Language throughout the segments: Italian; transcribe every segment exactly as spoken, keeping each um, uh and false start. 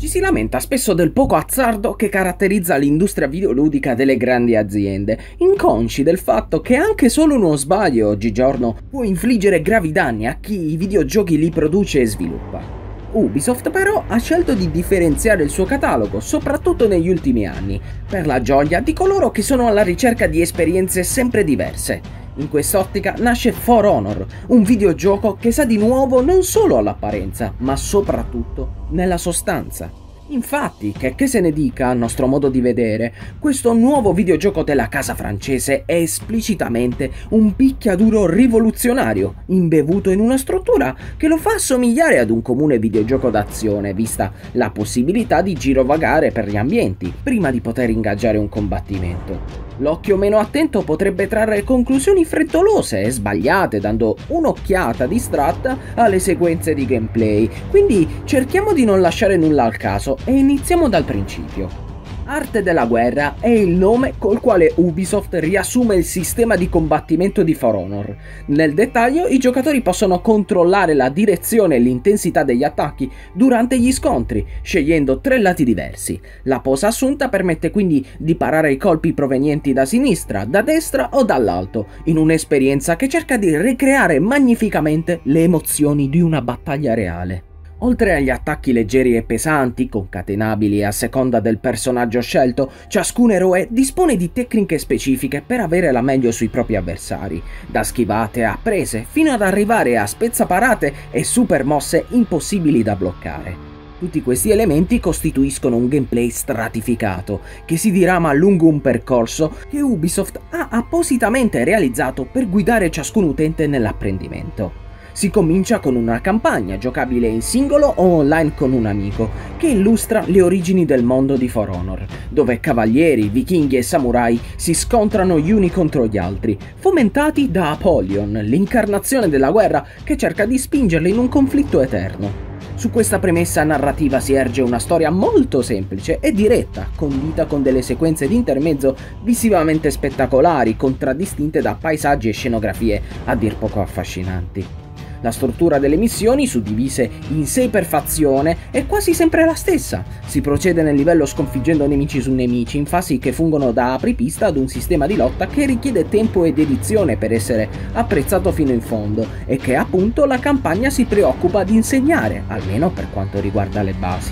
Ci si lamenta spesso del poco azzardo che caratterizza l'industria videoludica delle grandi aziende, inconsci del fatto che anche solo uno sbaglio oggigiorno può infliggere gravi danni a chi i videogiochi li produce e sviluppa. Ubisoft però ha scelto di differenziare il suo catalogo, soprattutto negli ultimi anni, per la gioia di coloro che sono alla ricerca di esperienze sempre diverse. In quest'ottica nasce For Honor, un videogioco che sa di nuovo non solo all'apparenza, ma soprattutto nella sostanza. Infatti, che, che se ne dica a nostro modo di vedere, questo nuovo videogioco della casa francese è esplicitamente un picchiaduro rivoluzionario, imbevuto in una struttura che lo fa assomigliare ad un comune videogioco d'azione, vista la possibilità di girovagare per gli ambienti, prima di poter ingaggiare un combattimento. L'occhio meno attento potrebbe trarre conclusioni frettolose e sbagliate, dando un'occhiata distratta alle sequenze di gameplay, quindi cerchiamo di non lasciare nulla al caso e iniziamo dal principio. Arte della guerra è il nome col quale Ubisoft riassume il sistema di combattimento di For Honor. Nel dettaglio, i giocatori possono controllare la direzione e l'intensità degli attacchi durante gli scontri, scegliendo tre lati diversi. La posa assunta permette quindi di parare i colpi provenienti da sinistra, da destra o dall'alto, in un'esperienza che cerca di ricreare magnificamente le emozioni di una battaglia reale. Oltre agli attacchi leggeri e pesanti, concatenabili a seconda del personaggio scelto, ciascun eroe dispone di tecniche specifiche per avere la meglio sui propri avversari, da schivate a prese, fino ad arrivare a spezzaparate e super mosse impossibili da bloccare. Tutti questi elementi costituiscono un gameplay stratificato, che si dirama lungo un percorso che Ubisoft ha appositamente realizzato per guidare ciascun utente nell'apprendimento. Si comincia con una campagna giocabile in singolo o online con un amico, che illustra le origini del mondo di For Honor, dove cavalieri, vichinghi e samurai si scontrano gli uni contro gli altri, fomentati da Apollyon, l'incarnazione della guerra che cerca di spingerli in un conflitto eterno. Su questa premessa narrativa si erge una storia molto semplice e diretta, condita con delle sequenze di intermezzo visivamente spettacolari, contraddistinte da paesaggi e scenografie a dir poco affascinanti. La struttura delle missioni, suddivise in sei per fazione, è quasi sempre la stessa. Si procede nel livello sconfiggendo nemici su nemici in fasi che fungono da apripista ad un sistema di lotta che richiede tempo e dedizione per essere apprezzato fino in fondo e che appunto la campagna si preoccupa di insegnare, almeno per quanto riguarda le basi.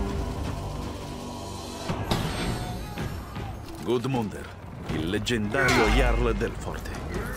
Gudmundur, il leggendario Jarl del Forte.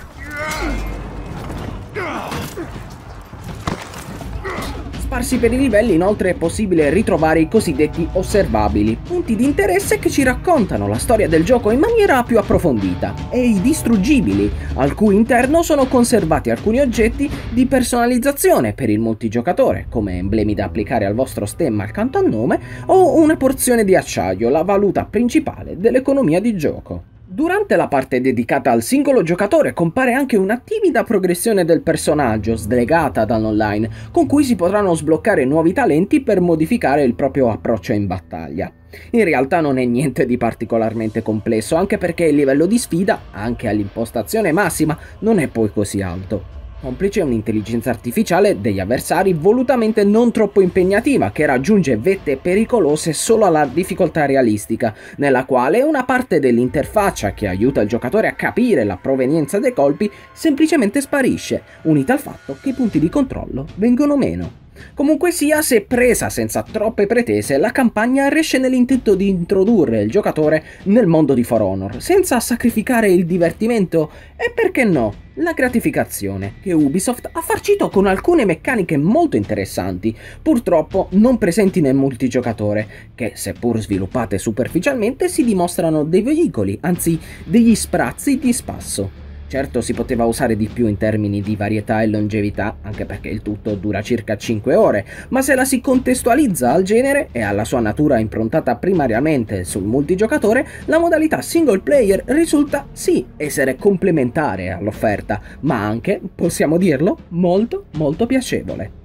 Sparsi per i livelli inoltre è possibile ritrovare i cosiddetti osservabili, punti di interesse che ci raccontano la storia del gioco in maniera più approfondita, e i distruggibili, al cui interno sono conservati alcuni oggetti di personalizzazione per il multigiocatore, come emblemi da applicare al vostro stemma accanto al nome o una porzione di acciaio, la valuta principale dell'economia di gioco. Durante la parte dedicata al singolo giocatore compare anche una timida progressione del personaggio, slegata dall'online, con cui si potranno sbloccare nuovi talenti per modificare il proprio approccio in battaglia. In realtà non è niente di particolarmente complesso, anche perché il livello di sfida, anche all'impostazione massima, non è poi così alto. Complice un'intelligenza artificiale degli avversari volutamente non troppo impegnativa, che raggiunge vette pericolose solo alla difficoltà realistica, nella quale una parte dell'interfaccia che aiuta il giocatore a capire la provenienza dei colpi semplicemente sparisce, unita al fatto che i punti di controllo vengono meno. Comunque sia, se presa senza troppe pretese, la campagna riesce nell'intento di introdurre il giocatore nel mondo di For Honor, senza sacrificare il divertimento e, perché no, la gratificazione, che Ubisoft ha farcito con alcune meccaniche molto interessanti, purtroppo non presenti nel multigiocatore, che seppur sviluppate superficialmente si dimostrano dei veicoli, anzi degli sprazzi di spasso. Certo, si poteva usare di più in termini di varietà e longevità, anche perché il tutto dura circa cinque ore, ma se la si contestualizza al genere e alla sua natura improntata primariamente sul multigiocatore, la modalità single player risulta sì essere complementare all'offerta, ma anche, possiamo dirlo, molto molto piacevole.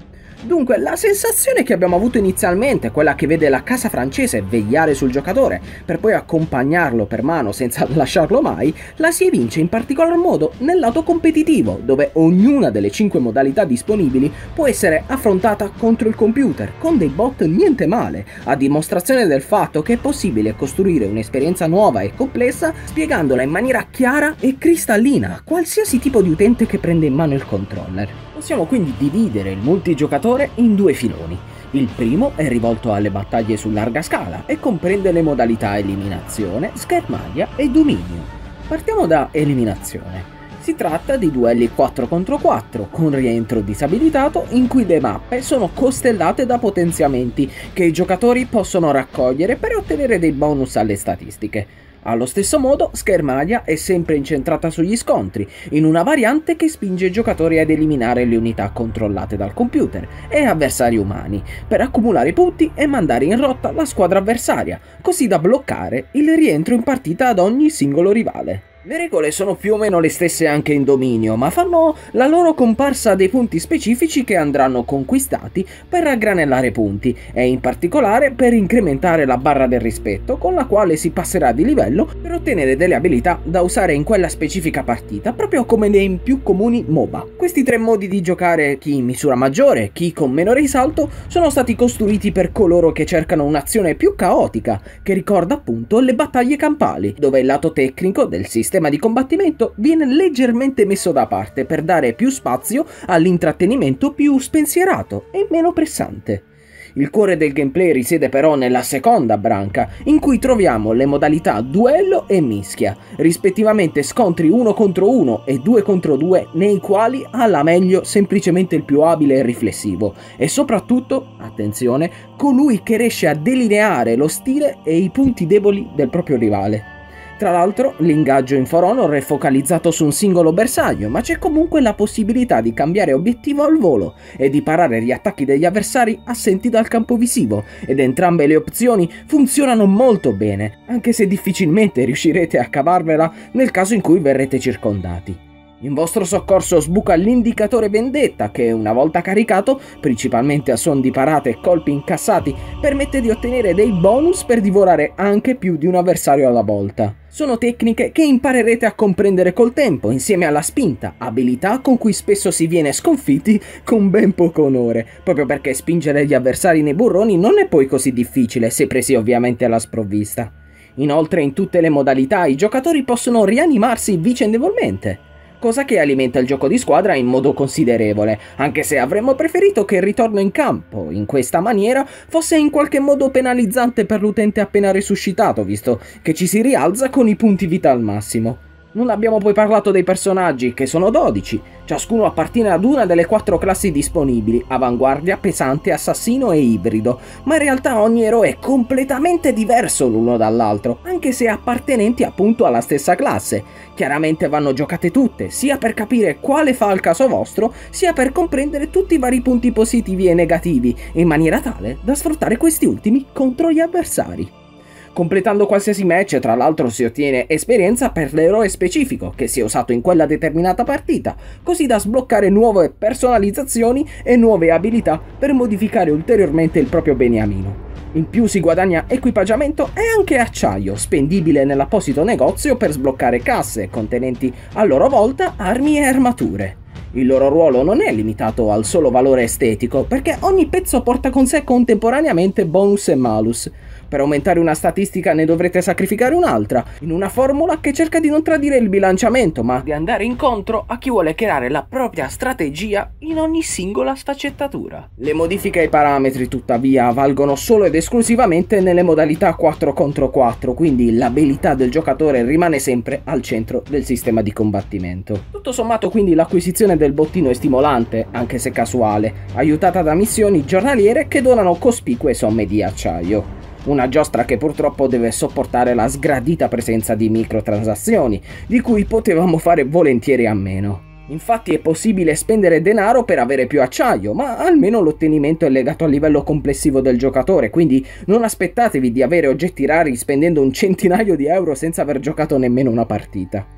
Dunque, la sensazione che abbiamo avuto inizialmente, quella che vede la casa francese vegliare sul giocatore per poi accompagnarlo per mano senza lasciarlo mai, la si evince in particolar modo nel lato competitivo, dove ognuna delle cinque modalità disponibili può essere affrontata contro il computer, con dei bot niente male, a dimostrazione del fatto che è possibile costruire un'esperienza nuova e complessa spiegandola in maniera chiara e cristallina a qualsiasi tipo di utente che prende in mano il controller. Possiamo quindi dividere il multigiocatore in due filoni. Il primo è rivolto alle battaglie su larga scala e comprende le modalità eliminazione, schermaglia e dominio. Partiamo da eliminazione. Si tratta di duelli quattro contro quattro con rientro disabilitato in cui le mappe sono costellate da potenziamenti che i giocatori possono raccogliere per ottenere dei bonus alle statistiche. Allo stesso modo, schermaglia è sempre incentrata sugli scontri, in una variante che spinge i giocatori ad eliminare le unità controllate dal computer e avversari umani, per accumulare punti e mandare in rotta la squadra avversaria, così da bloccare il rientro in partita ad ogni singolo rivale. Le regole sono più o meno le stesse anche in dominio, ma fanno la loro comparsa dei punti specifici che andranno conquistati per raggranellare punti e in particolare per incrementare la barra del rispetto con la quale si passerà di livello per ottenere delle abilità da usare in quella specifica partita, proprio come nei più comuni M O B A. Questi tre modi di giocare, chi in misura maggiore, chi con meno risalto, sono stati costruiti per coloro che cercano un'azione più caotica, che ricorda appunto le battaglie campali, dove il lato tecnico del sistema di combattimento viene leggermente messo da parte per dare più spazio all'intrattenimento più spensierato e meno pressante. Il cuore del gameplay risiede però nella seconda branca, in cui troviamo le modalità duello e mischia, rispettivamente scontri uno contro uno e due contro due, nei quali ha la meglio semplicemente il più abile e riflessivo, e soprattutto, attenzione, colui che riesce a delineare lo stile e i punti deboli del proprio rivale. Tra l'altro, l'ingaggio in For Honor è focalizzato su un singolo bersaglio, ma c'è comunque la possibilità di cambiare obiettivo al volo e di parare gli attacchi degli avversari assenti dal campo visivo, ed entrambe le opzioni funzionano molto bene, anche se difficilmente riuscirete a cavarvela nel caso in cui verrete circondati. In vostro soccorso sbuca l'indicatore vendetta che, una volta caricato, principalmente a suon di parate e colpi incassati, permette di ottenere dei bonus per divorare anche più di un avversario alla volta. Sono tecniche che imparerete a comprendere col tempo, insieme alla spinta, abilità con cui spesso si viene sconfitti con ben poco onore, proprio perché spingere gli avversari nei burroni non è poi così difficile, se presi ovviamente alla sprovvista. Inoltre, in tutte le modalità i giocatori possono rianimarsi vicendevolmente, cosa che alimenta il gioco di squadra in modo considerevole, anche se avremmo preferito che il ritorno in campo, in questa maniera, fosse in qualche modo penalizzante per l'utente appena resuscitato, visto che ci si rialza con i punti vita al massimo. Non abbiamo poi parlato dei personaggi, che sono dodici, ciascuno appartiene ad una delle quattro classi disponibili, avanguardia, pesante, assassino e ibrido, ma in realtà ogni eroe è completamente diverso l'uno dall'altro, anche se appartenenti appunto alla stessa classe. Chiaramente vanno giocate tutte, sia per capire quale fa al caso vostro, sia per comprendere tutti i vari punti positivi e negativi, in maniera tale da sfruttare questi ultimi contro gli avversari. Completando qualsiasi match, tra l'altro, si ottiene esperienza per l'eroe specifico che si è usato in quella determinata partita, così da sbloccare nuove personalizzazioni e nuove abilità per modificare ulteriormente il proprio beniamino. In più si guadagna equipaggiamento e anche acciaio, spendibile nell'apposito negozio per sbloccare casse contenenti a loro volta armi e armature. Il loro ruolo non è limitato al solo valore estetico, perché ogni pezzo porta con sé contemporaneamente bonus e malus. Per aumentare una statistica ne dovrete sacrificare un'altra, in una formula che cerca di non tradire il bilanciamento, ma di andare incontro a chi vuole creare la propria strategia in ogni singola sfaccettatura. Le modifiche ai parametri, tuttavia, valgono solo ed esclusivamente nelle modalità quattro contro quattro, quindi l'abilità del giocatore rimane sempre al centro del sistema di combattimento. Tutto sommato, quindi, l'acquisizione del bottino è stimolante, anche se casuale, aiutata da missioni giornaliere che donano cospicue somme di acciaio. Una giostra che purtroppo deve sopportare la sgradita presenza di microtransazioni, di cui potevamo fare volentieri a meno. Infatti è possibile spendere denaro per avere più acciaio, ma almeno l'ottenimento è legato al livello complessivo del giocatore, quindi non aspettatevi di avere oggetti rari spendendo un centinaio di euro senza aver giocato nemmeno una partita.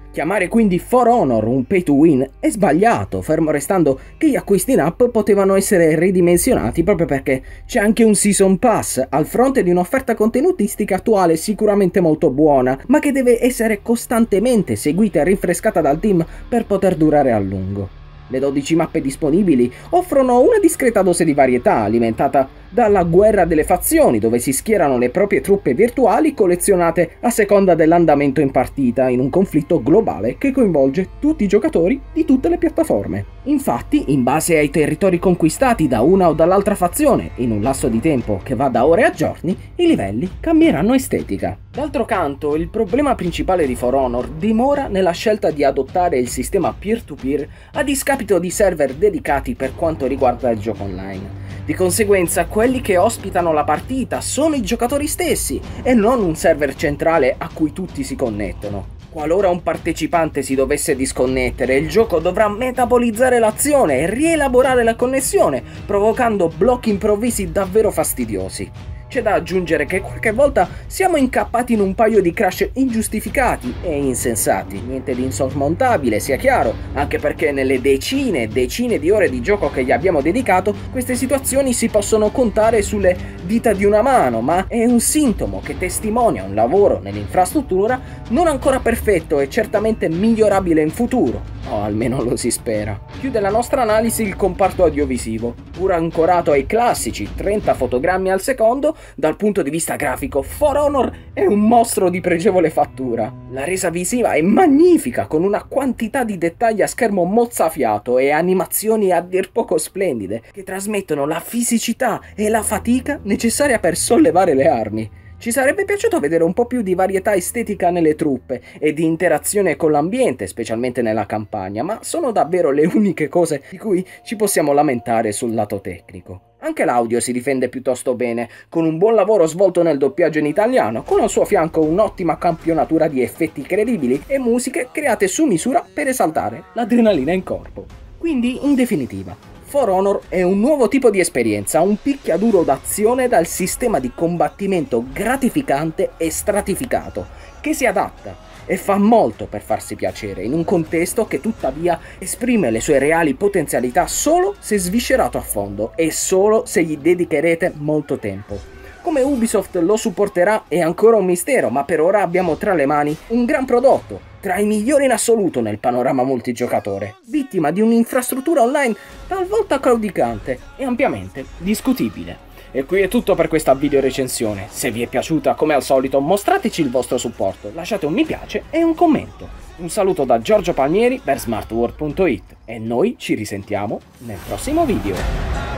Chiamare quindi For Honor un pay to win è sbagliato, fermo restando che gli acquisti in app potevano essere ridimensionati proprio perché c'è anche un Season Pass al fronte di un'offerta contenutistica attuale sicuramente molto buona, ma che deve essere costantemente seguita e rinfrescata dal team per poter durare a lungo. Le dodici mappe disponibili offrono una discreta dose di varietà alimentata dalla guerra delle fazioni, dove si schierano le proprie truppe virtuali collezionate a seconda dell'andamento in partita in un conflitto globale che coinvolge tutti i giocatori di tutte le piattaforme. Infatti, in base ai territori conquistati da una o dall'altra fazione in un lasso di tempo che va da ore a giorni, i livelli cambieranno estetica. D'altro canto, il problema principale di For Honor dimora nella scelta di adottare il sistema peer-to-peer a discapito di server dedicati per quanto riguarda il gioco online. Di conseguenza, quelli che ospitano la partita sono i giocatori stessi e non un server centrale a cui tutti si connettono. Qualora un partecipante si dovesse disconnettere, il gioco dovrà metabolizzare l'azione e rielaborare la connessione, provocando blocchi improvvisi davvero fastidiosi. C'è da aggiungere che qualche volta siamo incappati in un paio di crash ingiustificati e insensati, niente di insormontabile, sia chiaro, anche perché nelle decine e decine di ore di gioco che gli abbiamo dedicato, queste situazioni si possono contare sulle dita di una mano, ma è un sintomo che testimonia un lavoro nell'infrastruttura non ancora perfetto e certamente migliorabile in futuro. O almeno lo si spera. Chiude la nostra analisi il comparto audiovisivo. Pur ancorato ai classici trenta fotogrammi al secondo, dal punto di vista grafico For Honor è un mostro di pregevole fattura. La resa visiva è magnifica, con una quantità di dettagli a schermo mozzafiato e animazioni a dir poco splendide, che trasmettono la fisicità e la fatica necessaria per sollevare le armi. Ci sarebbe piaciuto vedere un po' più di varietà estetica nelle truppe e di interazione con l'ambiente, specialmente nella campagna, ma sono davvero le uniche cose di cui ci possiamo lamentare sul lato tecnico. Anche l'audio si difende piuttosto bene, con un buon lavoro svolto nel doppiaggio in italiano, con al suo fianco un'ottima campionatura di effetti credibili e musiche create su misura per esaltare l'adrenalina in corpo. Quindi, in definitiva, For Honor è un nuovo tipo di esperienza, un picchiaduro d'azione dal sistema di combattimento gratificante e stratificato, che si adatta e fa molto per farsi piacere, in un contesto che tuttavia esprime le sue reali potenzialità solo se sviscerato a fondo e solo se gli dedicherete molto tempo. Come Ubisoft lo supporterà è ancora un mistero, ma per ora abbiamo tra le mani un gran prodotto, tra i migliori in assoluto nel panorama multigiocatore, vittima di un'infrastruttura online talvolta claudicante e ampiamente discutibile. E qui è tutto per questa video recensione. Se vi è piaciuta, come al solito, mostrateci il vostro supporto, lasciate un mi piace e un commento. Un saluto da Giorgio Palmieri per smartworld punto it e noi ci risentiamo nel prossimo video.